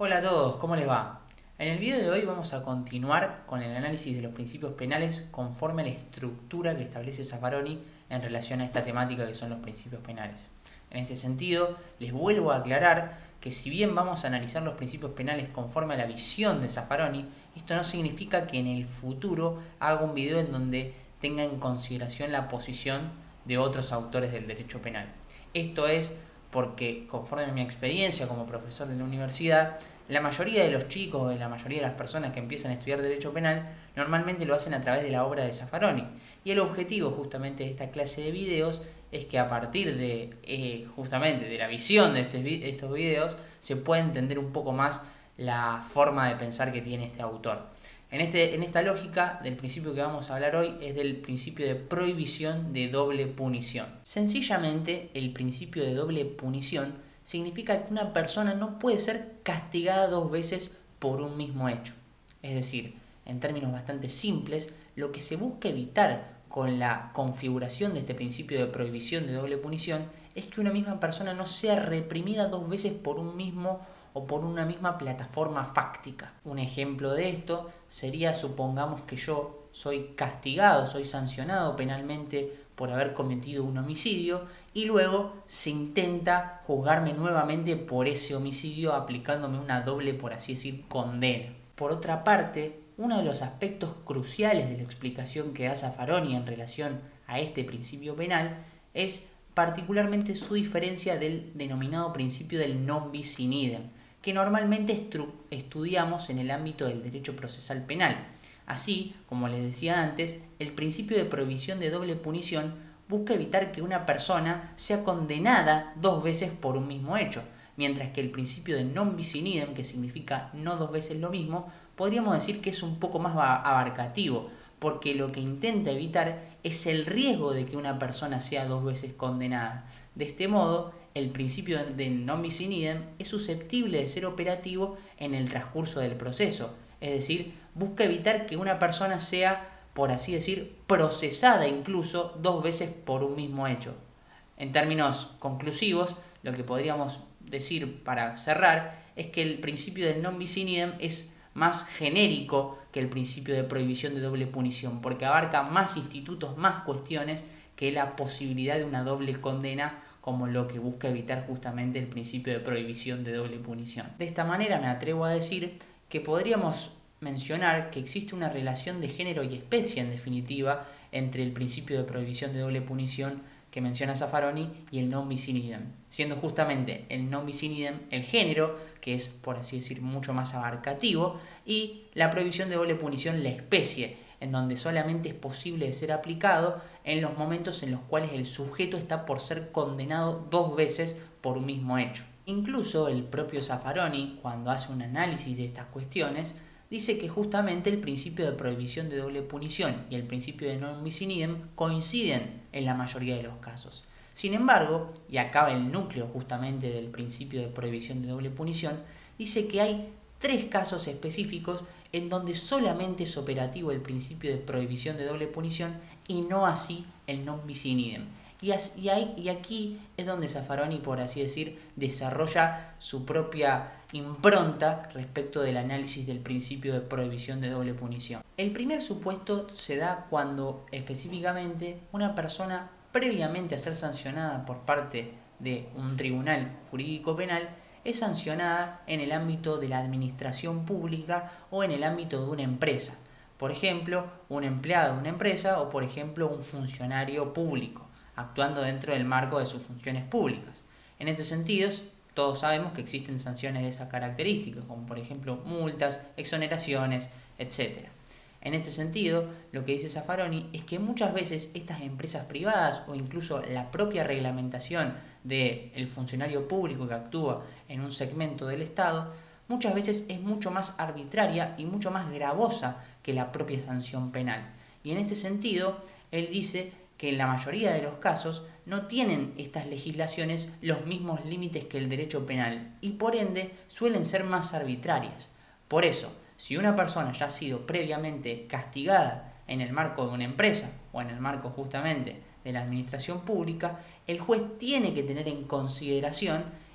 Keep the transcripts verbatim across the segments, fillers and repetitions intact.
Hola a todos, ¿cómo les va? En el video de hoy vamos a continuar con el análisis de los principios penales conforme a la estructura que establece Zaffaroni en relación a esta temática que son los principios penales. En este sentido, les vuelvo a aclarar que si bien vamos a analizar los principios penales conforme a la visión de Zaffaroni, esto no significa que en el futuro haga un video en donde tenga en consideración la posición de otros autores del derecho penal. Esto es porque, conforme a mi experiencia como profesor de la universidad, la mayoría de los chicos, la mayoría de las personas que empiezan a estudiar derecho penal, normalmente lo hacen a través de la obra de Zaffaroni. Y el objetivo justamente de esta clase de videos es que a partir de eh, justamente de la visión de, este, de estos videos se pueda entender un poco más la forma de pensar que tiene este autor. En, este, en esta lógica, del principio que vamos a hablar hoy es del principio de prohibición de doble punición. Sencillamente, el principio de doble punición significa que una persona no puede ser castigada dos veces por un mismo hecho. Es decir, en términos bastante simples, lo que se busca evitar con la configuración de este principio de prohibición de doble punición es que una misma persona no sea reprimida dos veces por un mismo o por una misma plataforma fáctica. Un ejemplo de esto sería, supongamos que yo soy castigado, soy sancionado penalmente por haber cometido un homicidio y luego se intenta juzgarme nuevamente por ese homicidio aplicándome una doble, por así decir, condena. Por otra parte, uno de los aspectos cruciales de la explicación que da Zaffaroni en relación a este principio penal es particularmente su diferencia del denominado principio del non bis in idem, que normalmente estudiamos en el ámbito del derecho procesal penal. Así, como les decía antes, el principio de prohibición de doble punición busca evitar que una persona sea condenada dos veces por un mismo hecho, mientras que el principio de non bis in idem, que significa no dos veces lo mismo, podríamos decir que es un poco más abarcativo, porque lo que intenta evitar es el riesgo de que una persona sea dos veces condenada. De este modo, el principio de non bis in idem es susceptible de ser operativo en el transcurso del proceso, es decir, busca evitar que una persona sea, por así decir, procesada incluso dos veces por un mismo hecho. En términos conclusivos, lo que podríamos decir para cerrar es que el principio del non bis in idem es más genérico que el principio de prohibición de doble punición, porque abarca más institutos, más cuestiones que la posibilidad de una doble condena, como lo que busca evitar justamente el principio de prohibición de doble punición. De esta manera me atrevo a decir que podríamos mencionar que existe una relación de género y especie, en definitiva, entre el principio de prohibición de doble punición que menciona Zaffaroni y el non bis in idem, siendo justamente el non bis in idem el género, que es, por así decir, mucho más abarcativo, y la prohibición de doble punición la especie, en donde solamente es posible de ser aplicado en los momentos en los cuales el sujeto está por ser condenado dos veces por un mismo hecho. Incluso el propio Zaffaroni, cuando hace un análisis de estas cuestiones, dice que justamente el principio de prohibición de doble punición y el principio de non bis in idem coinciden en la mayoría de los casos. Sin embargo, y acaba el núcleo justamente del principio de prohibición de doble punición, dice que hay tres casos específicos en donde solamente es operativo el principio de prohibición de doble punición y no así el non bis in idem. Y, y, hay, y aquí es donde Zaffaroni, por así decir, desarrolla su propia impronta respecto del análisis del principio de prohibición de doble punición. El primer supuesto se da cuando específicamente una persona, previamente a ser sancionada por parte de un tribunal jurídico penal, es sancionada en el ámbito de la administración pública o en el ámbito de una empresa. Por ejemplo, un empleado de una empresa o, por ejemplo, un funcionario público, actuando dentro del marco de sus funciones públicas. En este sentido, todos sabemos que existen sanciones de esa característica, como por ejemplo multas, exoneraciones, etcétera. En este sentido, lo que dice Zaffaroni es que muchas veces estas empresas privadas o incluso la propia reglamentación del funcionario público que actúa en un segmento del Estado, muchas veces es mucho más arbitraria y mucho más gravosa que la propia sanción penal. Y en este sentido, él dice que en la mayoría de los casos no tienen estas legislaciones los mismos límites que el derecho penal y por ende suelen ser más arbitrarias. Por eso, si una persona ya ha sido previamente castigada en el marco de una empresa o en el marco justamente de la administración pública, el juez tiene que tener en consideración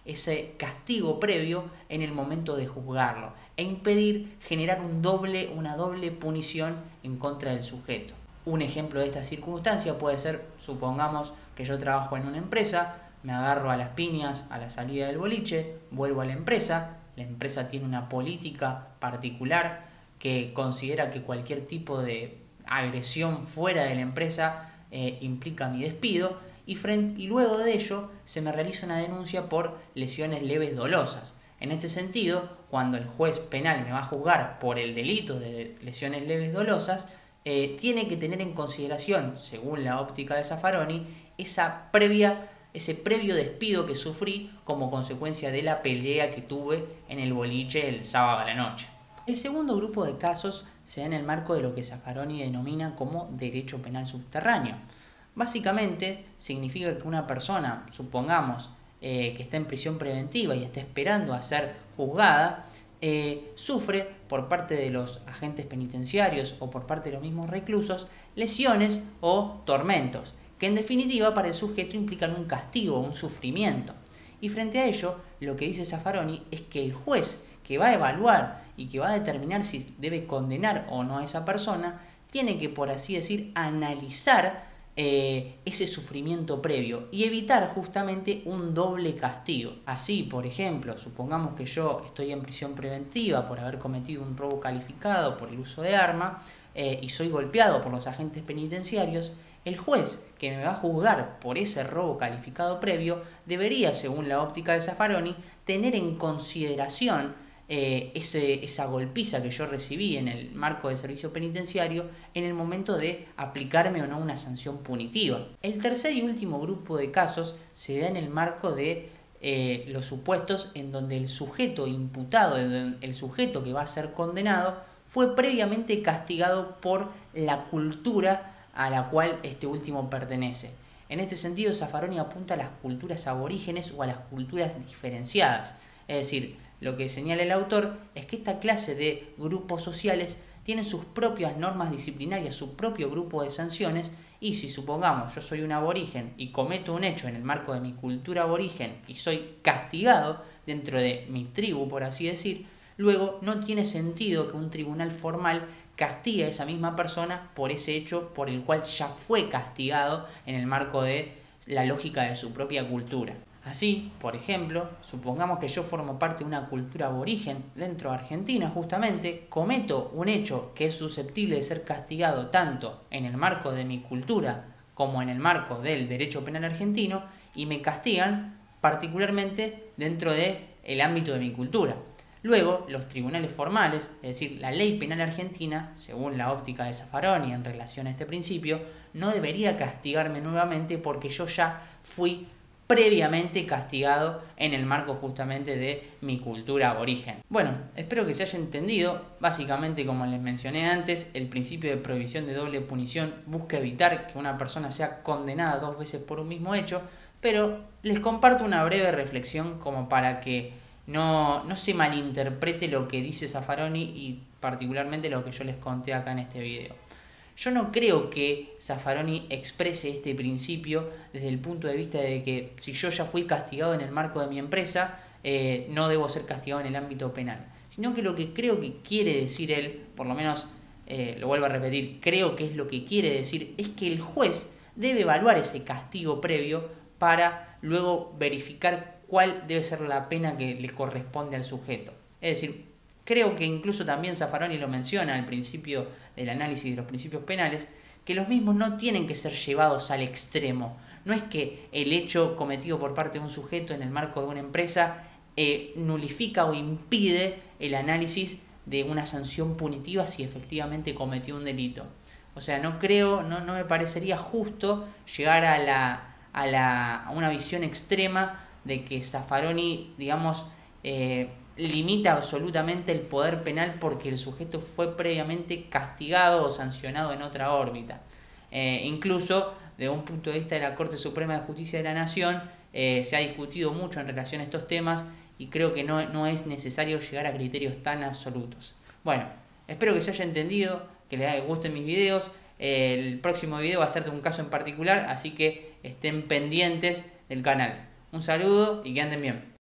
ese castigo previo en el momento de juzgarlo e impedir generar un doble, una doble punición en contra del sujeto. Un ejemplo de esta circunstancia puede ser, supongamos que yo trabajo en una empresa, me agarro a las piñas a la salida del boliche, vuelvo a la empresa, la empresa tiene una política particular que considera que cualquier tipo de agresión fuera de la empresa eh, implica mi despido y, frente, y luego de ello se me realiza una denuncia por lesiones leves dolosas. En este sentido, cuando el juez penal me va a juzgar por el delito de lesiones leves dolosas, eh, tiene que tener en consideración, según la óptica de Zaffaroni, esa previa, ese previo despido que sufrí como consecuencia de la pelea que tuve en el boliche el sábado a la noche. El segundo grupo de casos se da en el marco de lo que Zaffaroni denomina como derecho penal subterráneo. Básicamente significa que una persona, supongamos eh, que está en prisión preventiva y está esperando a ser juzgada, eh, sufre por parte de los agentes penitenciarios o por parte de los mismos reclusos lesiones o tormentos, que en definitiva para el sujeto implican un castigo, un sufrimiento. Y frente a ello, lo que dice Zaffaroni es que el juez que va a evaluar y que va a determinar si debe condenar o no a esa persona, tiene que, por así decir, analizar eh, ese sufrimiento previo y evitar justamente un doble castigo. Así, por ejemplo, supongamos que yo estoy en prisión preventiva por haber cometido un robo calificado por el uso de arma eh, y soy golpeado por los agentes penitenciarios, el juez que me va a juzgar por ese robo calificado previo debería, según la óptica de Zaffaroni, tener en consideración eh, ese, esa golpiza que yo recibí en el marco del servicio penitenciario en el momento de aplicarme o no una sanción punitiva. El tercer y último grupo de casos se da en el marco de eh, los supuestos en donde el sujeto imputado, el, el sujeto que va a ser condenado, fue previamente castigado por la cultura a la cual este último pertenece. En este sentido, Zaffaroni apunta a las culturas aborígenes o a las culturas diferenciadas. Es decir, lo que señala el autor es que esta clase de grupos sociales tienen sus propias normas disciplinarias, su propio grupo de sanciones, y si supongamos yo soy un aborigen y cometo un hecho en el marco de mi cultura aborigen y soy castigado dentro de mi tribu, por así decir, luego no tiene sentido que un tribunal formal castigue a esa misma persona por ese hecho por el cual ya fue castigado en el marco de la lógica de su propia cultura. Así, por ejemplo, supongamos que yo formo parte de una cultura aborigen dentro de Argentina, justamente, cometo un hecho que es susceptible de ser castigado tanto en el marco de mi cultura como en el marco del derecho penal argentino y me castigan particularmente dentro del ámbito de mi cultura. Luego, los tribunales formales, es decir, la ley penal argentina, según la óptica de Zaffaroni en relación a este principio, no debería castigarme nuevamente porque yo ya fui previamente castigado en el marco justamente de mi cultura aborigen. Bueno, espero que se haya entendido. Básicamente, como les mencioné antes, el principio de prohibición de doble punición busca evitar que una persona sea condenada dos veces por un mismo hecho, pero les comparto una breve reflexión como para que no, no se malinterprete lo que dice Zaffaroni y particularmente lo que yo les conté acá en este video. Yo no creo que Zaffaroni exprese este principio desde el punto de vista de que si yo ya fui castigado en el marco de mi empresa, eh, no debo ser castigado en el ámbito penal. Sino que lo que creo que quiere decir él, por lo menos eh, lo vuelvo a repetir, creo que es lo que quiere decir, es que el juez debe evaluar ese castigo previo para luego verificar cuál debe ser la pena que le corresponde al sujeto. Es decir, creo que incluso también Zaffaroni lo menciona al principio del análisis de los principios penales, que los mismos no tienen que ser llevados al extremo. No es que el hecho cometido por parte de un sujeto en el marco de una empresa eh, nulifica o impide el análisis de una sanción punitiva si efectivamente cometió un delito. O sea, no creo, no, no me parecería justo llegar a, la, a, la, a una visión extrema de que Zaffaroni, digamos, eh, limita absolutamente el poder penal porque el sujeto fue previamente castigado o sancionado en otra órbita. Eh, incluso, desde un punto de vista de la Corte Suprema de Justicia de la Nación, eh, se ha discutido mucho en relación a estos temas y creo que no, no es necesario llegar a criterios tan absolutos. Bueno, espero que se haya entendido, que les gusten mis videos. El próximo video va a ser de un caso en particular, así que estén pendientes del canal. Un saludo y que anden bien.